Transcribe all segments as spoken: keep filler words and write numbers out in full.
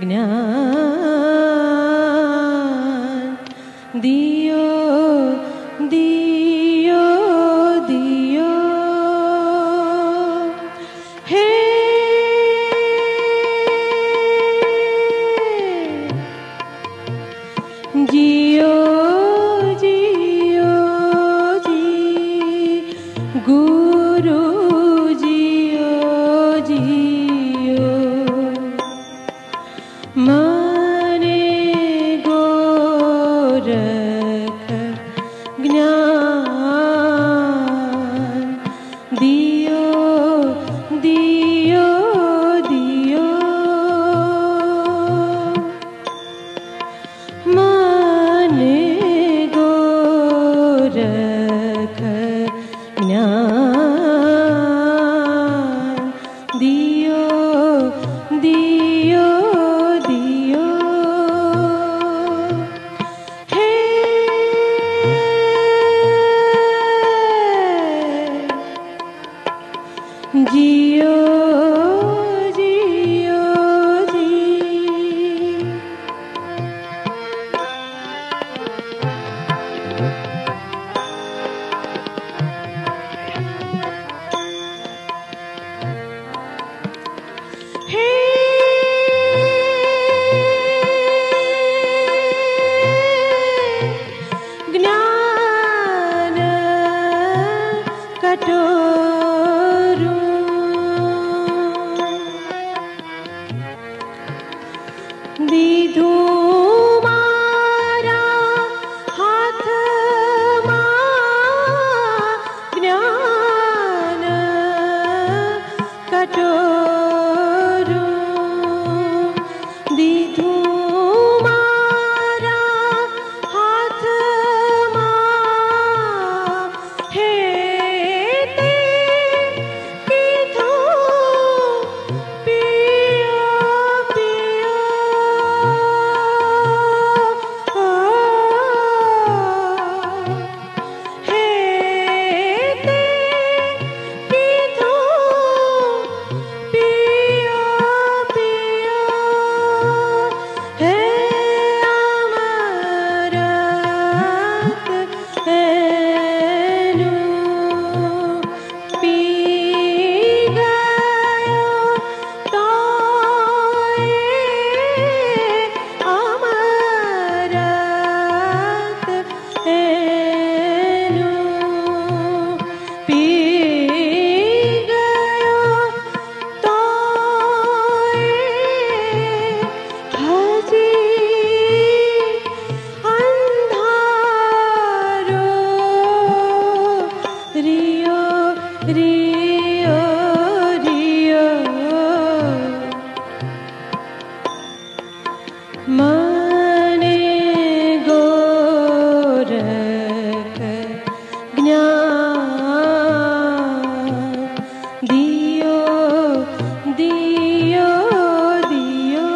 ज्ञान दियो दियो दियो हे जियो जियो जी गुरु जियो जियो मने गोरख ज्ञान दियो दियो दियो मने गोरख ज्ञान दियो दियो दियो हे जियो जियो जी हे ज्ञान कटोरू दीधू मारा हाथ ज्ञान कटोरू दीधू मारा हाथ हे ते कीधो पियो पियो हे ते कीधो पियो पियो हे अमरत हेनु पी गयो तोए अमरत हेनु पी गयो तोए हजी अंधारो रियो रियो रियो मने गोरख ज्ञान दियो दियो दियो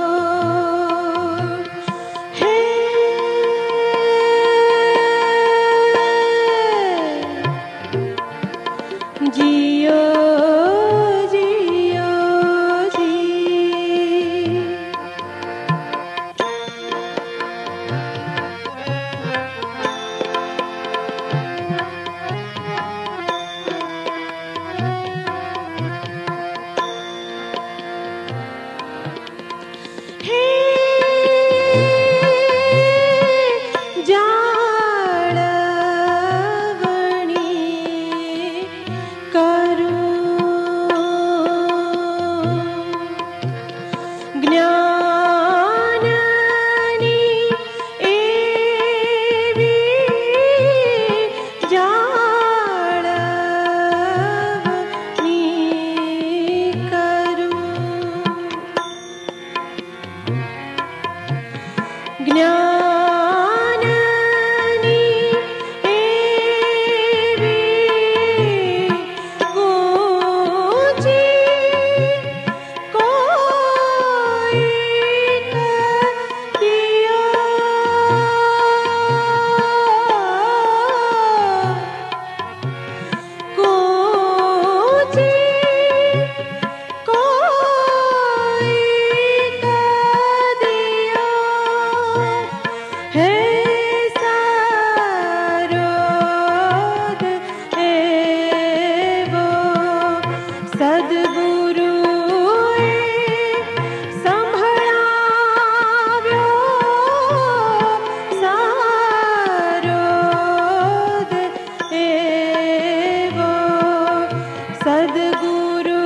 हे जियो जियो जी हे जाळवणी करू સદગુરુ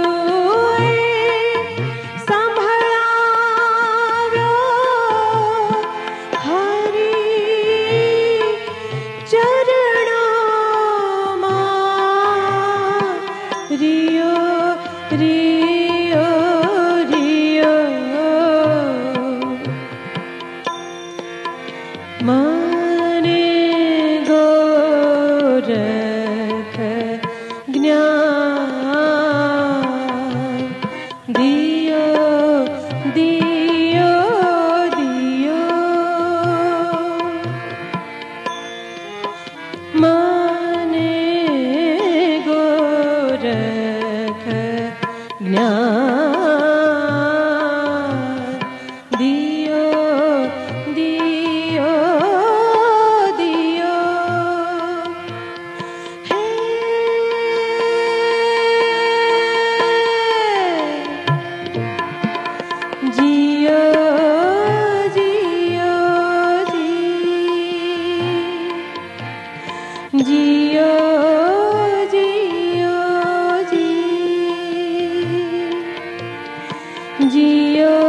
जियो जियो जी जियो